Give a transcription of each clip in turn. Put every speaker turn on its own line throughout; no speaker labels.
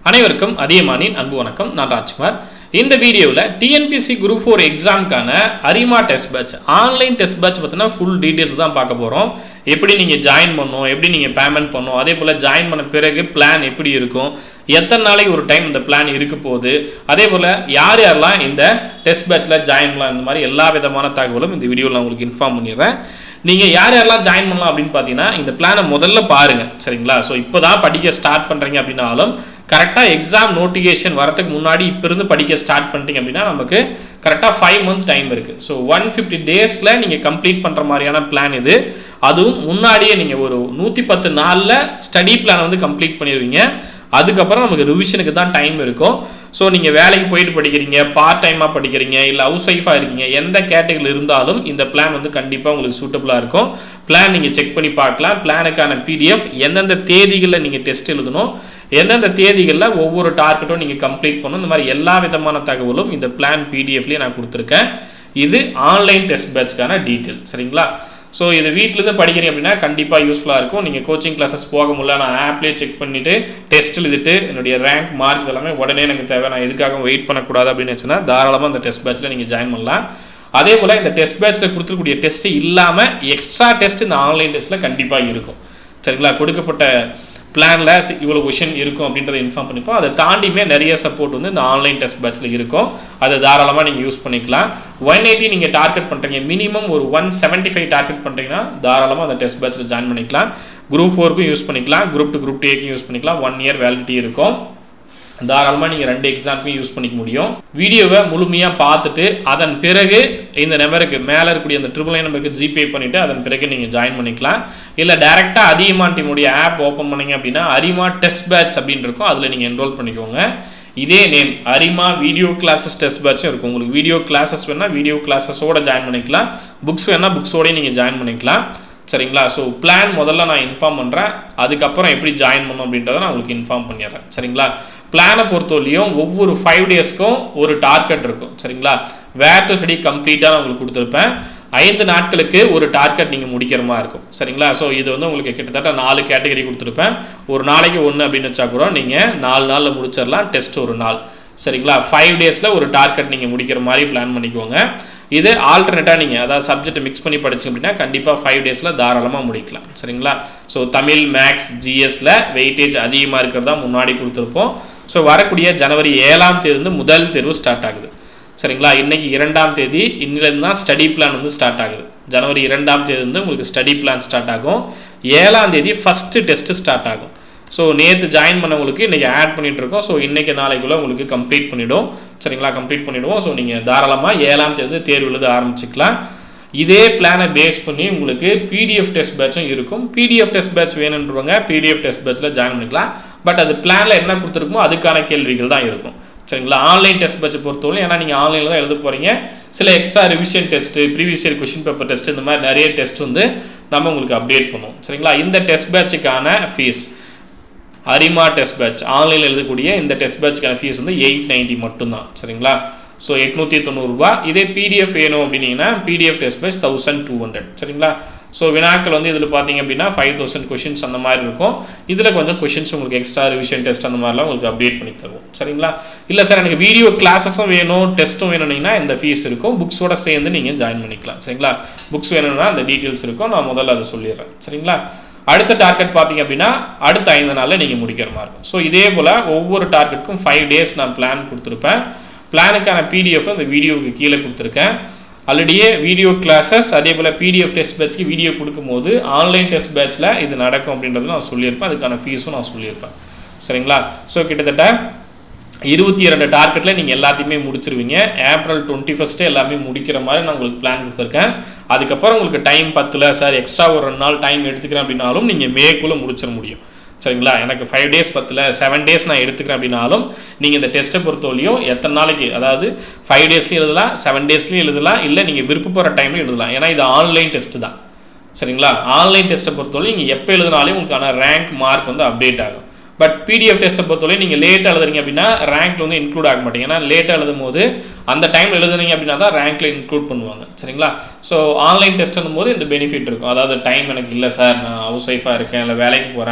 அனைவருக்கும் அதியமானின் அன்பு வணக்கம். நான் ராஜ்குமார். இந்த வீடியோவில் டிஎன்பிஎஸ்சி குரூப் 4 எக்ஸாமுக்கான Arima test batch online test batch பார்த்தீங்கன்னா ஃபுல் டீட்டெயில்ஸ் தான் பார்க்க போகிறோம். எப்படி நீங்கள் ஜாயின் பண்ணணும், எப்படி நீங்கள் பேமெண்ட் பண்ணணும், அதே போல் ஜாயின் பண்ண பிறகு பிளான் எப்படி இருக்கும், எத்தனை நாளைக்கு ஒரு டைம் இந்த பிளான் இருக்க போகுது, அதே போல் யார் யாரெல்லாம் இந்த டெஸ்ட் பேட்சில் ஜாயின் பண்ணலாம், இந்த மாதிரி எல்லா விதமான தகவலும் இந்த வீடியோவில் நான் உங்களுக்கு இன்ஃபார்ம் பண்ணிடுறேன். நீங்கள் யார் யாரெல்லாம் ஜாயின் பண்ணலாம் அப்படின்னு பார்த்தீங்கன்னா இந்த பிளானை முதல்ல பாருங்கள், சரிங்களா? ஸோ இப்போ தான் படிக்க ஸ்டார்ட் பண்ணுறீங்க அப்படின்னாலும் கரெக்டாக எக்ஸாம் நோட்டிஃபிகேஷன் வரதுக்கு முன்னாடி இப்போ இருந்து படிக்க ஸ்டார்ட் பண்ணிட்டீங்க அப்படின்னா நமக்கு கரெக்டாக 5 month டைம் இருக்குது. ஸோ 150 daysல நீங்கள் கம்ப்ளீட் பண்ணுற மாதிரியான பிளான் இது. அதுவும் முன்னாடியே நீங்கள் ஒரு 110 நாளில் ஸ்டடி பிளான் வந்து கம்ப்ளீட் பண்ணிடுவீங்க. அதுக்கப்புறம் நமக்கு ரிவிஷனுக்கு தான் டைம் இருக்கும். ஸோ நீங்கள் வேலைக்கு போயிட்டு படிக்கிறீங்க, பார்ட் டைமாக படிக்கிறீங்க, இல்லை ஹவுஸ் ஒய்ஃபாக இருக்கீங்க, எந்த கேட்டகரியில் இருந்தாலும் இந்த பிளான் வந்து கண்டிப்பாக உங்களுக்கு சூட்டபுளாக இருக்கும். பிளான் நீங்கள் செக் பண்ணி பார்க்கலாம். பிளானுக்கான பிடிஎஃப், எந்தெந்த தேதிகளில் நீங்கள் டெஸ்ட் எழுதணும், எந்தெந்த தேதிகளில் ஒவ்வொரு டார்கெட்டும் நீங்கள் கம்ப்ளீட் பண்ணணும், இந்த மாதிரி எல்லா விதமான தகவலும் இந்த பிளான் பிடிஎஃப்லேயே நான் கொடுத்துருக்கேன். இது ஆன்லைன் டெஸ்ட் பேட்ச்க்கான டீட்டெயில், சரிங்களா? ஸோ இது வீட்டிலேருந்து படிக்கிறீங்க அப்படின்னா கண்டிப்பாக யூஸ்ஃபுல்லாக இருக்கும். நீங்கள் கோச்சிங் கிளாஸஸ் போக முடியல, நான் ஆப்லேயே செக் பண்ணிவிட்டு டெஸ்ட் எழுதிட்டு என்னுடைய ரேங்க் மார்க் எல்லாமே உடனே எனக்கு தேவை, நான் எதுக்காக வெயிட் பண்ணக்கூடாது அப்படின்னு வச்சுன்னா தாராளமாக இந்த டெஸ்ட் பேட்சில் நீங்கள் ஜாயின் பண்ணலாம். அதே போல் இந்த டெஸ்ட் பேட்சில் கொடுத்துருக்கூடிய டெஸ்ட்டு இல்லாமல் எக்ஸ்ட்ரா டெஸ்ட் இந்த ஆன்லைன் டெஸ்ட்டில் கண்டிப்பாக இருக்கும், சரிங்களா? கொடுக்கப்பட்ட பிளானில் இவ்வளோ கொஷின் இருக்கும் அப்படின்றத இன்ஃபார்ம் பண்ணிப்போம். அதை தாண்டியுமே நிறைய சப்போர்ட் வந்து இந்த ஆன்லைன் டெஸ்ட் பேட்சில் இருக்கும். அதை தாராளமாக நீங்கள் யூஸ் பண்ணிக்கலாம். 180 நீங்கள் டார்கெட் பண்ணுறீங்க, மினிமம் ஒரு 175 டார்கெட் பண்ணுறீங்கன்னா தாராளமாக அந்த டெஸ்ட் பேட்சில் ஜாயின் பண்ணிக்கலாம். குரூப் 4க்கும் யூஸ் பண்ணிக்கலாம், குரூப் 2 குரூப் 2க்கும் யூஸ் பண்ணிக்கலாம். 1 year வேலிடிட்டி இருக்கும். தாராளமாக நீங்கள் 2 எக்ஸாமுக்கும் யூஸ் பண்ணிக்க முடியும். வீடியோவை முழுமையாக பார்த்துட்டு அதன் பிறகு இந்த நம்பருக்கு மேலே இருக்கக்கூடிய அந்த 999 நம்பருக்கு ஜிபே பண்ணிவிட்டு அதன் பிறகு நீங்கள் ஜாயின் பண்ணிக்கலாம். இல்லை டேரெக்டாக அதியமா டீமுடைய ஆப் ஓப்பன் பண்ணிங்க அப்படின்னா அரிமா டெஸ்ட் பேட்ச் அப்படின்னு இருக்கும், அதில் நீங்கள் என்ரோல் பண்ணிக்கோங்க. இதே நேம் அரிமா வீடியோ கிளாஸஸ் டெஸ்ட் பேட்சும் இருக்கும். உங்களுக்கு வீடியோ கிளாஸஸ் வேணால் வீடியோ கிளாஸஸோடு ஜாயின் பண்ணிக்கலாம், புக்ஸ் வேணால் புக்ஸோடய நீங்கள் ஜாயின் பண்ணிக்கலாம், சரிங்களா? ஸோ பிளான் முதல்ல நான் இன்ஃபார்ம் பண்ணுறேன், அதுக்கப்புறம் எப்படி ஜாயின் பண்ணணும் அப்படின்றத நான் உங்களுக்கு இன்ஃபார்ம் பண்ணிடுறேன், சரிங்களா? பிளானை பொறுத்தவரையும் ஒவ்வொரு 5 daysக்கும் ஒரு டார்கெட் இருக்கும், சரிங்களா? வேர் டு ஸ்டடி கம்ப்ளீட்டாக நான் உங்களுக்கு கொடுத்துருப்பேன். 5 நாட்களுக்கு ஒரு டார்கெட் நீங்கள் முடிக்கிற மாதிரி இருக்கும், சரிங்களா? ஸோ இது வந்து உங்களுக்கு கிட்டத்தட்ட 4 கேட்டகரி கொடுத்துருப்பேன். ஒரு நாளைக்கு 1 அப்படின்னு வச்சா கூட நீங்கள் 4 நாளில் முடிச்சிடலாம். டெஸ்ட் ஒரு நாள், சரிங்களா? 5 daysல ஒரு டார்கெட் நீங்கள் முடிக்கிற மாதிரி பிளான் பண்ணிக்கோங்க. இது ஆல்டர்னேட்டாக நீங்கள் அதாவது சப்ஜெக்ட் மிக்ஸ் பண்ணி படிச்சிங்க அப்படின்னா கண்டிப்பாக 5 daysல தாராளமாக முடிக்கலாம், சரிங்களா? ஸோ தமிழ், மேக்ஸ், ஜிஎஸ்ல வெயிட்டேஜ் அதிகமாக இருக்கிறதா முன்னாடி கொடுத்துருப்போம். ஸோ வரக்கூடிய ஜனவரி 7ஆம் தேதி வந்து முதல் தேர்வு ஸ்டார்ட் ஆகுது, சரிங்களா? இன்றைக்கி 2ஆம் தேதி, இன்னிலேருந்து தான் ஸ்டடி பிளான் வந்து ஸ்டார்ட் ஆகுது. ஜனவரி 2ஆம் தேதி வந்து உங்களுக்கு ஸ்டடி பிளான் ஸ்டார்ட் ஆகும். 7ஆம் தேதி ஃபஸ்ட்டு டெஸ்ட்டு ஸ்டார்ட் ஆகும். ஸோ நேற்று ஜாயின் பண்ணவங்களுக்கு இன்றைக்கி ஆட் பண்ணிகிட்டு இருக்கோம். ஸோ இன்றைக்கி நாளைக்குள்ளே உங்களுக்கு கம்ப்ளீட் பண்ணிவிடும், சரிங்களா? கம்ப்ளீட் பண்ணிவிடுவோம். ஸோ நீங்கள் தாராளமாக 7ஆம் தேதி தேர்வு எழுத ஆரம்பிச்சிக்கலாம். இதே பிளானை பேஸ் பண்ணி உங்களுக்கு பிடிஎஃப் டெஸ்ட் பேட்சும் இருக்கும். பிடிஎஃப் டெஸ்ட் பேட்ச் வேணுன்றவங்க பிடிஎஃப் டெஸ்ட் பேட்சில் ஜாயின் பண்ணிக்கலாம். பட் அது பிளானில் என்ன கொடுத்துருக்குமோ அதுக்கான கேள்விகள் தான் இருக்கும், சரிங்களா? ஆன்லைன் டெஸ்ட் பேட்சை பொறுத்தவரை ஏன்னா நீங்கள் ஆன்லைனில் தான் எழுத போகிறீங்க. சில extra revision test, previous year question paper test, இந்த மாதிரி நிறைய டெஸ்ட் வந்து நம்ம உங்களுக்கு அப்டேட் பண்ணுவோம், சரிங்களா? இந்த டெஸ்ட் பேட்சுக்கான ஃபீஸ் அரிமா டெஸ்ட் பேட்ச் ஆன்லைனில் எழுதக்கூடிய இந்த டெஸ்ட் பேட்சுக்கான ஃபீஸ் வந்து 890 மட்டும்தான், சரிங்களா? ஸோ 890 ரூபா. இதே பிடிஎஃப் வேணும் அப்படின்னீங்கன்னா பிடிஎஃப் டெஸ்ட் பேட்ச் 1200, சரிங்களா? ஸோ வினாக்கள் வந்து இதில் பார்த்தீங்க அப்படின்னா 5000 கொஷின்ஸ் அந்த மாதிரி இருக்கும். இதில் கொஞ்சம் கொஷின்ஸ் உங்களுக்கு எக்ஸ்ட்ரா ரிவிஷன் டெஸ்ட் அந்த மாதிரிலாம் உங்களுக்கு அப்டேட் பண்ணி தருவோம், சரிங்களா? இல்லை சார் எனக்கு வீடியோ கிளாஸஸும் வேணும் டெஸ்ட்டும் வேணும்னீங்கன்னா இந்த ஃபீஸ் இருக்கும். புக்ஸோட சேர்ந்து நீங்கள் ஜாயின் பண்ணிக்கலாம், சரிங்களா? புக்ஸ் வேணும்னா அந்த டீட்டெயில்ஸ் இருக்கும், நான் முதல்ல அதை சொல்லிடுறேன், சரிங்களா? அடுத்த டார்கெட் பார்த்தீங்க அப்படின்னா அடுத்த 5 நாளில் நீங்கள் முடிக்கிற மாதிரி இருக்கும். ஸோ இதே போல் ஒவ்வொரு டார்கெட்டுக்கும் 5 days நான் பிளான் கொடுத்துருப்பேன். பிளானுக்கான பிடிஎஃப் இந்த வீடியோவுக்கு கீழே கொடுத்துருக்கேன். ஆல்ரெடியே வீடியோ கிளாஸஸ் அதே போல் பிடிஎஃப் டெஸ்ட் பேட்ச்க்கு வீடியோ கொடுக்கும்போது ஆன்லைன் டெஸ்ட் பேட்சில் இது நடக்கும் அப்படின்றது நான் சொல்லியிருப்பேன். அதுக்கான ஃபீஸும் நான் சொல்லியிருப்பேன், சரிங்களா? ஸோ கிட்டத்தட்ட 22 டார்கெட்டில் நீங்கள் எல்லாத்தையுமே முடிச்சிருவீங்க. ஏப்ரல் 21 எல்லாமே முடிக்கிற மாதிரி நான் உங்களுக்கு பிளான் கொடுத்துருக்கேன். அதுக்கப்புறம் உங்களுக்கு டைம் பத்தல சார், எக்ஸ்ட்ரா ஒரு 2 நாள் டைம் எடுத்துக்கிறேன் அப்படின்னாலும் நீங்கள் மேக்குள்ளே முடிச்சிட முடியும், சரிங்களா? எனக்கு 5 days பத்தல 7 days நான் எடுத்துக்கிறேன் அப்படின்னாலும் நீங்கள் இந்த டெஸ்ட்டை பொறுத்தவரையும் எத்தனை நாளைக்கு, அதாவது 5 daysலையும் எழுதலாம், 7 daysலையும் எழுதலாம், இல்லை நீங்கள் விருப்பப்படுற டைமில் எழுதலாம். ஏன்னா இது ஆன்லைன் டெஸ்ட்டு தான், சரிங்களா? ஆன்லைன் டெஸ்ட்டை பொறுத்தவரை நீங்கள் எப்போ எழுதினாலும் உங்களுக்கான ரேங்க் மார்க் வந்து அப்டேட் ஆகும். பட் பிடிஎஃப் டெஸ்ட்டை பொறுத்தவரை நீங்கள் லேட்டாக எழுதுறீங்க அப்படின்னா ரேங்க்ல வந்து இன்க்ளூட் ஆக மாட்டீங்க. ஏன்னா லேட்டாக எழுதும் போது அந்த டைமில் எழுதுனீங்க அப்படின்னா தான் ரேங்க்ல இன்க்ளூட் பண்ணுவாங்க, சரிங்களா? ஸோ ஆன்லைன் டெஸ்ட்னும் போது இந்த பெனிஃபிட் இருக்கும். அதாவது டைம் எனக்கு இல்லை சார், நான் ஹவுஸ் ஒய்ஃபாக இருக்கேன், இல்லை வேலைக்கு போகிறேன்,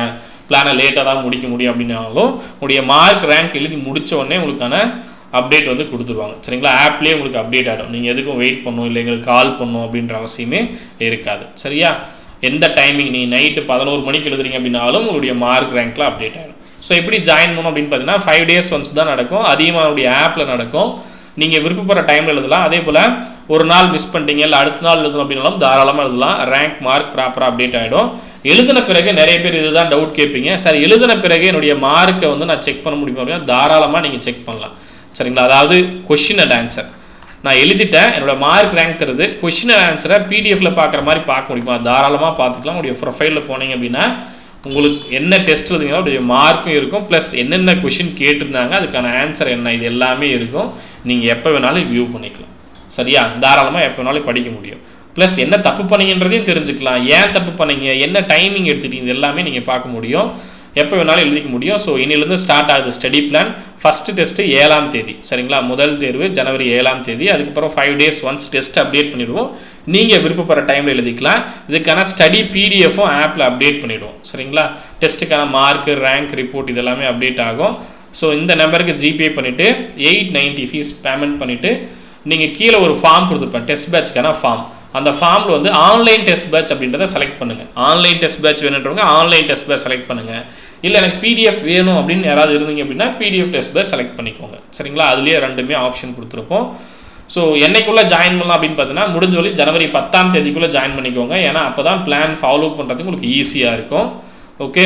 பிளானை லேட்டாக தான் முடிக்க முடியும் அப்படின்னாலும் உங்களுடைய மார்க் ரேங்க் எழுதி முடித்த உடனே உங்களுக்கான அப்டேட் வந்து கொடுத்துருவாங்க. சரிங்களா? ஆப்லேயே உங்களுக்கு அப்டேட் ஆகிடும். நீங்கள் எதுக்கும் வெயிட் பண்ணணும் இல்லை எங்களுக்கு கால் பண்ணணும் அப்படின்ற அவசியமே இருக்காது. சரியா? எந்த டைமிங் நீங்கள் நைட்டு 11 மணிக்கு எழுதுறீங்க அப்படின்னாலும் உங்களுடைய மார்க் ரேங்க்கில் அப்டேட் ஆகிடும். ஸோ எப்படி ஜாயின் பண்ணணும் அப்படின்னு பார்த்தீங்கன்னா 5 days ஒன்ஸ் தான் நடக்கும். அதிகமாக உங்களுடைய ஆப்பில் நடக்கும். நீங்கள் விருப்பப்படுற டைமில் எழுதலாம். அதே போல் ஒரு நாள் மிஸ் பண்ணிட்டீங்க இல்லை அடுத்த நாள் எழுதணும் அப்படின்னாலும் தாராளமாக எழுதலாம். ரேங்க் மார்க் ப்ராப்பராக அப்டேட் ஆகிடும். எழுதின பிறகு நிறைய பேர் இதுதான் டவுட் கேட்பீங்க. சார் எழுதின பிறகு என்னுடைய மார்க்கை வந்து நான் செக் பண்ண முடியுமா அப்படின்னா தாராளமாக நீங்கள் செக் பண்ணலாம். சரிங்களா? அதாவது கொஷின் அண்ட் ஆன்சர் நான் எழுதிட்டேன், என்னோட மார்க் ரேங்க் தருது, கொஷின் அண்ட் ஆன்சரை பிடிஎஃப்ல பார்க்குற மாதிரி பார்க்க முடியுமா? தாராளமாக பார்த்துக்கலாம். உங்களுடைய ப்ரொஃபைலில் போனீங்க அப்படின்னா உங்களுக்கு என்ன டெஸ்ட் எழுதிங்களோ உடைய மார்க்கும் இருக்கும், ப்ளஸ் என்னென்ன கொஷின் கேட்டிருந்தாங்க அதுக்கான ஆன்சர் என்ன இது எல்லாமே இருக்கும். நீங்கள் எப்போ வேணாலும் வியூ பண்ணிக்கலாம். சரியா? தாராளமாக எப்போ வேணாலும் படிக்க முடியும். ப்ளஸ் என்ன தப்பு பண்ணீங்கன்றதையும் தெரிஞ்சுக்கலாம். ஏன் தப்பு பண்ணீங்க, என்ன டைமிங் எடுத்துட்டீங்க, இது எல்லாமே நீங்கள் பார்க்க முடியும். எப்போ வேணாலும் எழுதிக்க முடியும். ஸோ இன்னிலேருந்து ஸ்டார்ட் ஆகுது ஸ்டடி பிளான். ஃபஸ்ட்டு டெஸ்ட்டு 7ஆம் தேதி. சரிங்களா? முதல் தேர்வு ஜனவரி 7ஆம் தேதி. அதுக்கப்புறம் 5 days ஒன்ஸ் டெஸ்ட் அப்டேட் பண்ணிவிடுவோம். நீங்கள் விருப்பப்படுற டைமில் எழுதிக்கலாம். இதுக்கான ஸ்டடி பிடிஎஃப்பும் ஆப்பில் அப்டேட் பண்ணிவிடுவோம். சரிங்களா? டெஸ்ட்டுக்கான மார்க்கு ரேங்க் ரிப்போர்ட் இதெல்லாமே அப்டேட் ஆகும். ஸோ இந்த நம்பருக்கு ஜிபே பண்ணிவிட்டு 890 ஃபீஸ் பேமெண்ட் பண்ணிவிட்டு நீங்கள் கீழே ஒரு ஃபார்ம் கொடுத்துருப்பேன், டெஸ்ட் பேட்ச்க்கான ஃபார்ம். அந்த ஃபார்மில் வந்து ஆன்லைன் டெஸ்ட் பேட்ச் அப்படின்றத செலக்ட் பண்ணுங்கள். ஆன்லைன் டெஸ்ட் பேட்ச் வேணுன்றவங்க ஆன்லைன் டெஸ்ட் பேட்ச் செலக்ட் பண்ணுங்கள். இல்லை எனக்கு பிடிஎஃப் வேணும் அப்படின்னு யாராவது இருந்தீங்க அப்படின்னா பிடிஎஃப் டெஸ்ட் பேட்ச் செலக்ட் பண்ணிக்கோங்க. சரிங்களா? அதுலேயே ரெண்டுமே ஆப்ஷன் கொடுத்துருப்போம். ஸோ என்னைக்குள்ளே ஜாயின் பண்ணலாம் அப்படின்னு பார்த்தீங்கன்னா முடிஞ்ச வரை ஜனவரி 10ஆம் தேதிக்குள்ளே ஜாயின் பண்ணிக்கோங்க. ஏன்னா அப்போ தான் பிளான் ஃபாலோ பண்ணுறதுக்கு உங்களுக்கு ஈஸியாக இருக்கும். ஓகே.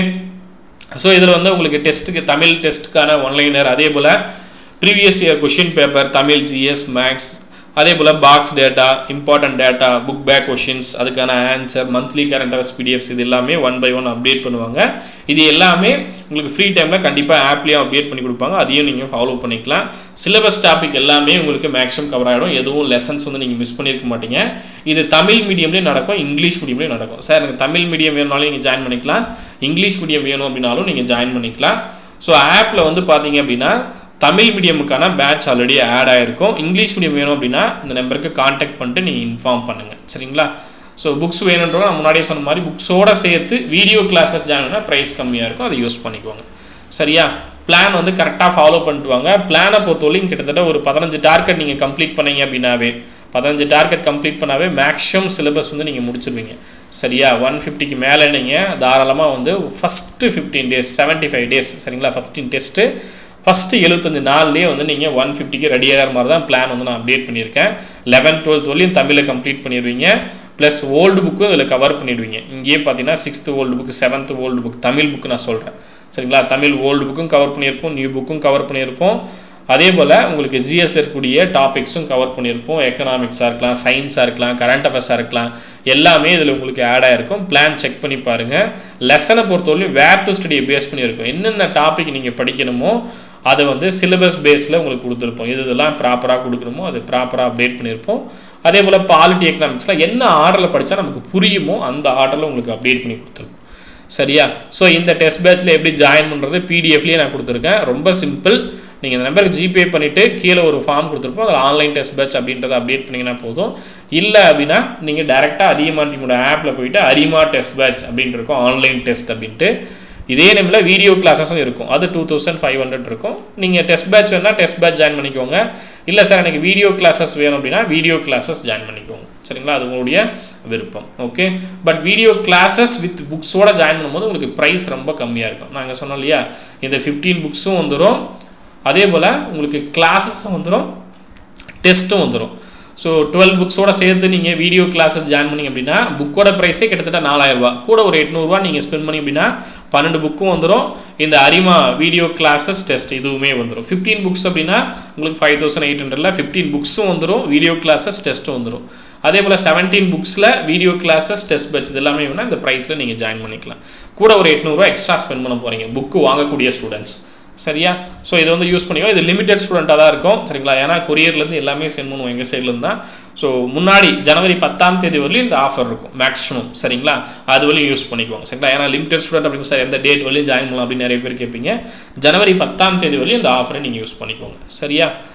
ஸோ இதில் வந்து உங்களுக்கு டெஸ்ட்டுக்கு தமிழ் டெஸ்ட்டுக்கான ஒன்லைனர், அதே போல் previous year question paper Tamil, GS, maths, அதே போல் box data, important data, book back questions, அதுக்கான answer, monthly current affairs PDFs இது எல்லாமே 1 by 1 அப்டேட் பண்ணுவாங்க. இது எல்லாமே உங்களுக்கு ஃப்ரீ டைமில் கண்டிப்பாக ஆப்லேயும் அப்டேட் பண்ணி கொடுப்பாங்க. அதையும் நீங்கள் ஃபாலோ பண்ணிக்கலாம். சிலபஸ் டாபிக் எல்லாமே உங்களுக்கு மேக்ஸிமம் கவர் ஆகிடும். எதுவும் லெசன்ஸ் வந்து நீங்கள் மிஸ் பண்ணியிருக்க மாட்டீங்க. இது தமிழ் மீடியம்லேயும் நடக்கும், இங்கிலீஷ் மீடியம்லேயும் நடக்கும். சார் எனக்கு தமிழ் மீடியம் வேணும்னாலும் நீங்கள் ஜாயின் பண்ணிக்கலாம், இங்கிலீஷ் மீடியம் வேணும் அப்படின்னாலும் நீங்கள் ஜாயின் பண்ணிக்கலாம். ஸோ ஆப்பில் வந்து பார்த்தீங்க அப்படின்னா தமிழ் மீடியமுக்கான பேட்ச் ஆல்ரெடி ஆட் ஆகிருக்கும். இங்கிலீஷ் மீடியம் வேணும் அப்படின்னா இந்த நம்பருக்கு கான்டாக்ட் பண்ணிட்டு நீங்கள் இன்ஃபார்ம் பண்ணுங்கள். சரிங்களா? ஸோ புக்ஸ் வேணுன்றவங்க நான் முன்னாடியே சொன்ன மாதிரி புக்ஸோடு சேர்த்து வீடியோ கிளாஸஸ் ஜாயின் பண்ணால் ப்ரைஸ் கம்மியாக இருக்கும், அதை யூஸ் பண்ணிக்கோங்க. சரியா? பிளான் வந்து கரெக்டாக ஃபாலோ பண்ணிட்டு வாங்க. பிளானை பொறுத்தவரைக்கும் கிட்டத்தட்ட ஒரு 15 டார்கெட் நீங்கள் கம்ப்ளீட் பண்ணீங்க அப்படின்னாவே 15 டார்கெட் கம்ப்ளீட் பண்ணாவே மேக்ஸிமம் சிலபஸ் வந்து நீங்கள் முடிச்சிருவீங்க. சரியா? 150க்கு மேலே நீங்கள் தாராளமாக வந்து ஃபஸ்ட்டு 15 days 75 days சரிங்களா? 15 டெஸ்ட்டு ஃபஸ்ட்டு 75 நாள்லேயே வந்து நீங்கள் 150க்கு ரெடி ஆகிற மாதிரி தான் பிளான் வந்து நான் அப்டேட் பண்ணியிருக்கேன். 11th 12th வரலையும் தமிழில் கம்ப்ளீட் பண்ணிடுவீங்க. ப்ளஸ் ஓல்டு புக்கும் இதில் கவர் பண்ணிடுவீங்க. இங்கேயே பார்த்தீங்கன்னா 6th old book, 7th old book, Tamil book நான் சொல்கிறேன். சரிங்களா? தமிழ் ஓல்டு புக்கும் கவர் பண்ணியிருப்போம், நியூ புக்கும் கவர் பண்ணியிருப்போம். அதே போல் உங்களுக்கு ஜிஎஸ்ல இருக்கக்கூடிய டாபிக்ஸும் கவர் பண்ணியிருப்போம். எக்கனாமிக்ஸாக இருக்கலாம், சயின்ஸாக இருக்கலாம், கரண்ட் அஃபேர்ஸாக இருக்கலாம், எல்லாமே இதில் உங்களுக்கு ஆட் ஆகிருக்கும். பிளான் செக் பண்ணி பாருங்கள். லெசனை பொறுத்தவரையும் வேர் டு ஸ்டடியை பேஸ் பண்ணியிருக்கும். என்னென்ன டாபிக் நீங்கள் படிக்கணுமோ அதை வந்து சிலபஸ் பேஸில் உங்களுக்கு கொடுத்துருப்போம். இதெல்லாம் ப்ராப்பராக கொடுக்கணுமோ அது ப்ராப்பராக அப்டேட் பண்ணியிருப்போம். அதே போல் பாலிட்டி, எக்கனாமிக்ஸில் என்ன ஆர்டரில் படித்தா நமக்கு புரியுமோ அந்த ஆர்டரில் உங்களுக்கு அப்டேட் பண்ணி கொடுத்துருப்போம். சரியா? ஸோ இந்த டெஸ்ட் பேட்சில் எப்படி ஜாயின் பண்ணுறது பிடிஎஃப்லேயே நான் கொடுத்துருக்கேன். ரொம்ப சிம்பிள். நீங்கள் இந்த நம்பருக்கு ஜிபே பண்ணிவிட்டு கீழே ஒரு ஃபார்ம் கொடுத்துருப்போம், அதில் ஆன்லைன் டெஸ்ட் பேட்ச் அப்படின்றத அப்டேட் பண்ணிங்கன்னா போதும். இல்லை அப்படின்னா நீங்கள் டேரெக்டாக அரிமா டீமோட ஆப்பில் போயிட்டு அரிமா டெஸ்ட் பேட்ச் அப்படின்ட்டு இருக்கும், ஆன்லைன் டெஸ்ட் அப்படின்ட்டு. இதே நேமில் வீடியோ கிளாஸஸும் இருக்கும், அது 2500 இருக்கும். நீங்கள் டெஸ்ட் பேட்ச் வேணால் டெஸ்ட் பேட்ச் ஜாயின் பண்ணிக்கோங்க. இல்லை சார் எனக்கு வீடியோ கிளாஸஸ் வேணும் அப்படின்னா வீடியோ கிளாஸஸ் ஜாயின் பண்ணிக்கோங்க. சரிங்களா? அது உங்களுடைய விருப்பம். Okay. But video classes with புக்ஸோட ஜாயின் பண்ணும்போது உங்களுக்கு ப்ரைஸ் ரொம்ப கம்மியாக இருக்கும். நாங்கள் சொன்னோம் இல்லையா, இந்த 15 புக்ஸும் வந்துடும், அதே போல் உங்களுக்கு கிளாஸஸும் வந்துடும், டெஸ்ட்டும் வந்துடும். ஸோ 12 புக்ஸோட சேர்த்து நீங்கள் வீடியோ கிளாஸஸ் ஜாயின் பண்ணிங்க அப்படின்னா புக்கோட ப்ரைஸே கிட்டத்தட்ட 4000 ரூபா, கூட ஒரு 800 ரூபா நீங்கள் ஸ்பெண்ட் பண்ணி அப்படின்னா 12 புக்கும் வந்துடும். இந்த அரிமா வீடியோ கிளாஸஸ் டெஸ்ட் இதுவுமே வந்துடும். 15 புக்ஸ் அப்படின்னா உங்களுக்கு 5800ல் 15 புக்ஸும் வந்துடும், வீடியோ கிளாஸஸ் டெஸ்ட்டும் வந்துடும். அதே போல் 17 புக்ஸில் வீடியோ கிளாஸஸ் டெஸ்ட் பேட்ச் இது எல்லாமே வேணால் இந்த ப்ரைஸில் நீங்கள் ஜாயின் பண்ணிக்கலாம். கூட ஒரு 800 ரூபா எக்ஸ்ட்ரா ஸ்பெண்ட் பண்ண போகிறீங்க புக்கு வாங்கக்கூடிய ஸ்டூடெண்ட்ஸ். சரியா? ஸோ இதை வந்து யூஸ் பண்ணிக்கோ. இது லிமிடெட் ஸ்டூடெண்ட்டாக தான் இருக்கும். சரிங்களா? ஏன்னா கொரியர்லேருந்து எல்லாமே சென்ட் பண்ணுவோம் எங்கள் சைட்லேருந்து தான். ஸோ முன்னாடி ஜனவரி 10ஆம் தேதி வரலையும் இந்த ஆஃபர் இருக்கும் மேக்ஸிமம். சரிங்களா? அது வரையும் யூஸ் பண்ணிக்குவாங்க. சரிங்களா? ஏன்னா லிமிடெட் ஸ்டூடெண்ட் அப்படின்னு சார் எந்த டேட் வரலையும் ஜாயின் பண்ணலாம் அப்படின்னு நிறைய பேர் கேட்பீங்க. ஜனவரி 10ஆம் தேதி வரலையும் இந்த ஆஃபரை நீங்கள் யூஸ் பண்ணிக்கோங்க. சரியா?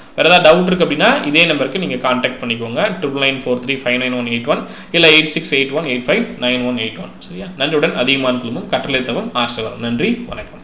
வேறு ஏதாவது டவுட் இருக்குது அப்படின்னா இதே நம்பருக்கு நீங்கள் கான்டாக்ட் பண்ணிக்கோங்க 9994359181 இல்லை 8681859181 சரியா. நன்றியுடன் அதிகமான குழுமம் கட்டளை தகம் ஆர்சவரம். நன்றி, வணக்கம்.